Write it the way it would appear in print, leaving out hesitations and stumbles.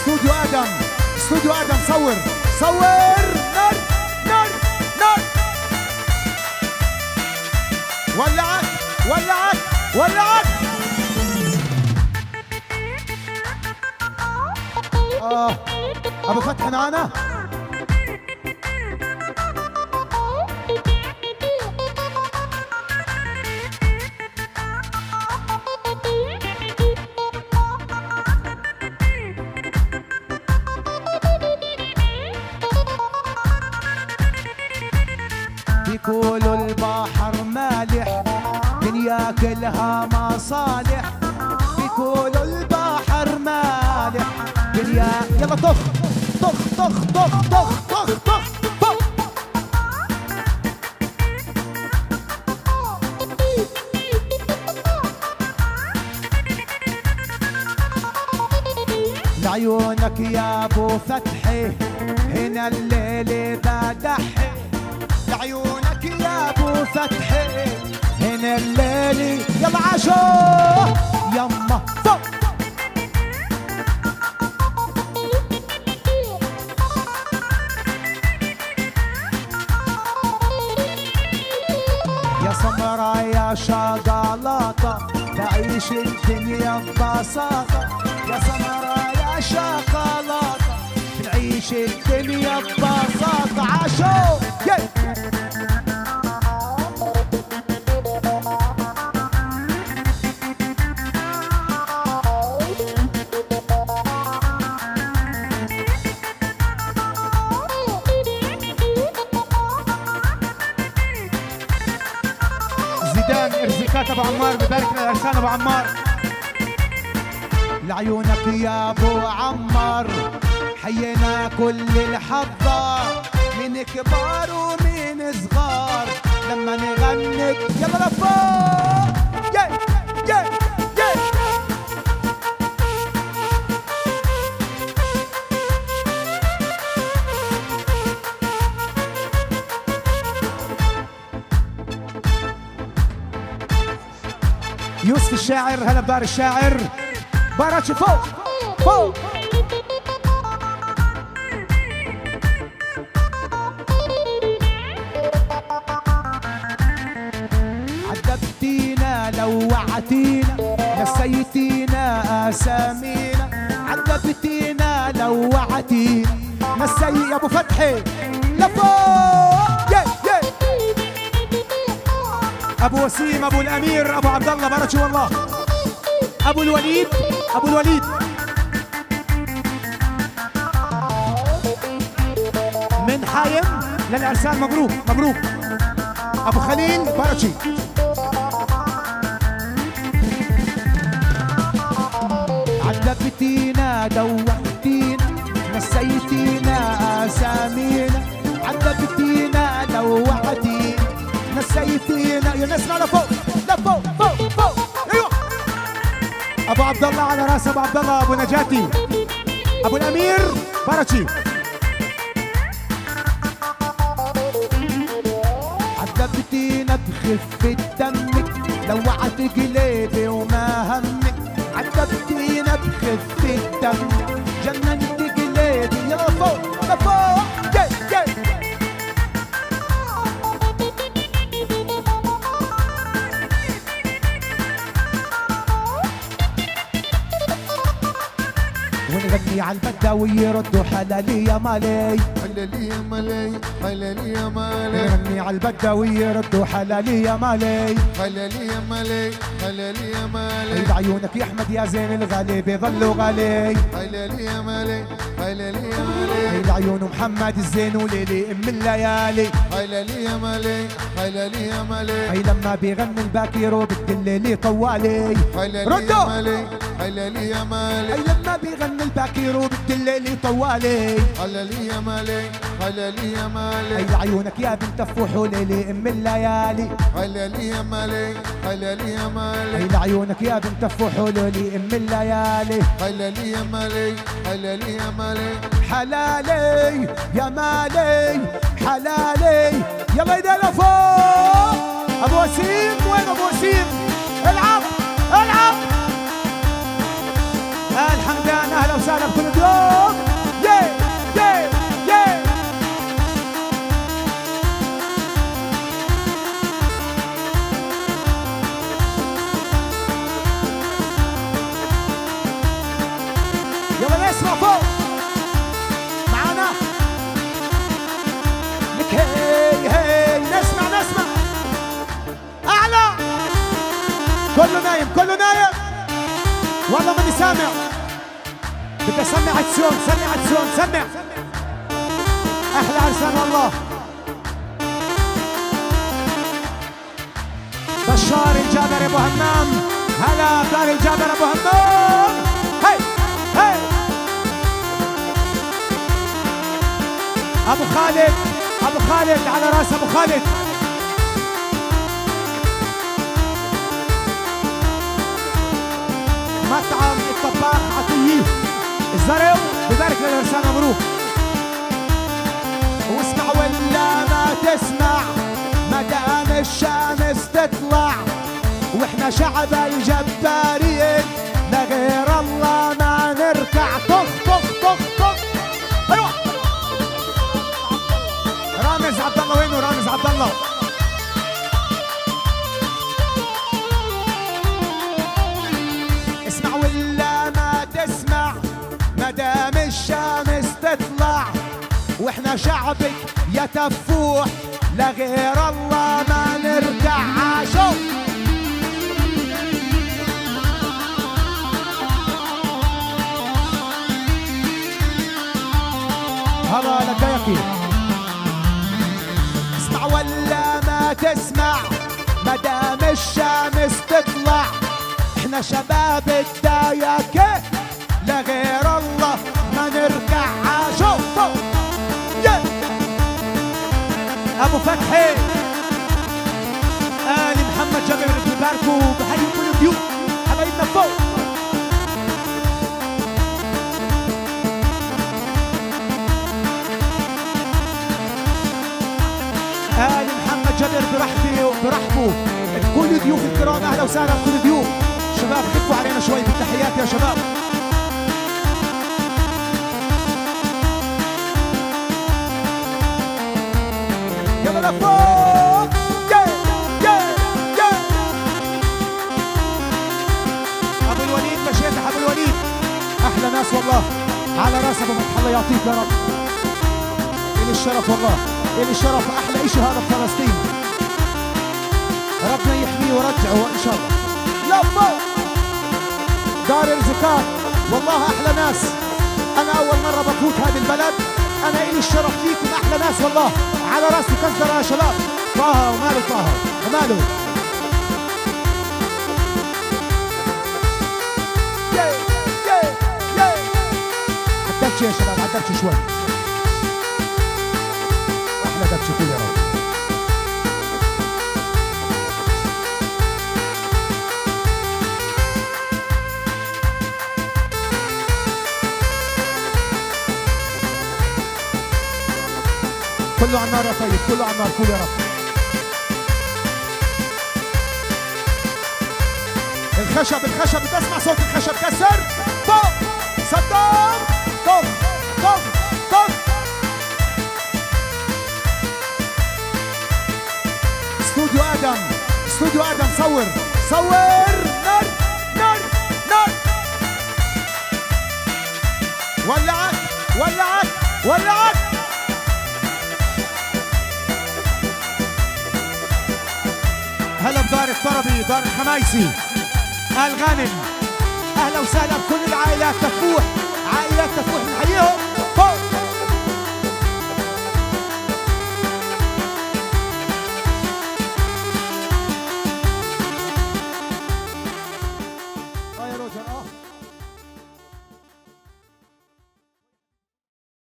استوديو ادم، استوديو ادم، صور صور. نار نار نار. ولعت ولعت ولعت. ابو فتحي معانا. بيقولوا البحر مالح دنيا كلها مصالح. بيقولوا البحر مالح دنيا. يلا طخ طخ طخ طخ طخ طخ طخ طخ. لعيونك يا ابو فتحي هنا الليل بدحي. لعيونك يا ابو فتحي هنا الليل. يلا عاشو يما فوق. يا سمرا يا شوكولاتة تعيش الدنيا ببساطة. يا سمرا يا شوكولاتة تعيش الدنيا ببساطة. عاشو زيدان ارزيكات ابو عمار. ببارك للارسال ابو عمار. لعيونك يا ابو عمار حيينا كل الحضة من كبار ومن صغار لما نغني. يلا لفوق. ياي ياي ياي. يوسف الشاعر. هلا بار الشاعر. باراتش فوق فوق. عذبتينا لوعتينا نسيتينا اسامينا. عذبتينا لوعتينا نسي. يا ابو فتحي لفوق. ياي ياي. ابو وسيم، ابو الامير، ابو عبد الله. باراتش والله. ابو الوليد، ابو الوليد. من حايم للارسال. مبروك مبروك. ابو خليل باراتشي. عذبتينا دوختينا نسيتينا اسامينا. عذبتينا لوعتينا نسيتينا. يا ناس معنا فوق لفوق فوق فوق. ايوه. ابو عبد الله على راس ابو عبد الله. ابو نجاتي، ابو الامير باراتشي. عذبتينا بخفة دمك لوعت قلبي وما همك. عذبتينا بخفة دمك جننت قلبي. يلا فوق لفوق. جاي جاي. ونغني على البداوي يردوا حلالي يا مالي. حلالي يا مالي حلالي يا مالي. نغني على البداوي يردوا حلالي يا مالي. حلالي يا مالي حلالي يا مالي. عيد عيونك يا احمد يا زين الغالي بيظلوا غالي. حلالي يا مالي حلالي يا مالي. عيد عيون محمد الزين وليلي ام الليالي. حلالي يا مالي حلالي يا مالي. اي لما بيغني الباكر وبالدليلي طوالي. حلالي يا مالي حلالي يا مالي. اي لما بيغني الباكر وبالدليلي طوالي. حلالي يا مالي حلالي يا مالي. عيد عيونك يا بنت فوح وليلي ام الليالي. حلالي يا مالي حلالي يا مالي. عيد عيونك يا بنت فوح وليلي ام الليالي. حلالي يا مالي حلالي يا مالي. حلالي يا مالي حلالي. يلا ايدينا فوق. ابو وسيم. وين ابو وسيم؟ العب العب. الحمدان اهلا وسهلا بكل اليوم. والله ماني سامع. بدي اسمع عدسون، سمع عدسون، سمع. احلى عرسان والله. بشار الجابر ابو همام، هلا دار الجابر ابو همام. هي هي ابو خالد، ابو خالد على راس ابو خالد. مطعم الطباخ عطيه الزرع ببارك للعرسان مبروك. واسمع ولا ما تسمع مدام الشمس تطلع، واحنا شعب الجبارين لغير الله ما نركع. طخ طخ طخ طخ. ايوه رامز عبد الله، وينه رامز عبد الله؟ اسمع ولا ما تسمع مدام الشمس تطلع، واحنا شعبك يا تفوح لغير الله ما نرجع. عاشو هلا لك. اسمع ولا ما تسمع مدام الشمس تطلع، احنا شباب الدايكة لغير الله ما نرجع. عاشو ابو فتحي آل محمد جابر بباركوا بحيوا كل الضيوف حبايبنا فوق. آل محمد جابر برحبوا كل ضيوف الكرام. اهلا وسهلا بكل ضيوف. شباب خفوا علينا شوي بالتحيات يا شباب. يلا لفوق. ابو الوليد مشيت ابو الوليد، احلى ناس والله. على راس ابو فتح الله يعطيك يا رب. الي الشرف والله، الي الشرف. احلى اشي هذا بفلسطين، ربنا يحميه ويرجعه ان شاء الله. لفوق دار الزكاة والله احلى ناس. انا اول مره بفوت هذه البلد، انا الي الشرف فيكم، احلى ناس والله. على راسي كزدرة يا شباب. طه وماله، طه وماله. عدتش يا شباب، عدتش شوي. احلى دبش كل يا رب. كله على النار يا طيب، كله على النار، كله يا رب. الخشب الخشب، بتسمع صوت الخشب كسر. طخ صدام. طخ طخ طخ. استوديو ادم، استوديو ادم. صور صور. نار نار نار. ولعت ولعت ولعت. هلا بدار الطربي، دار الخمايسي، آل غانم. اهلا وسهلا بكل العائلات. تفوح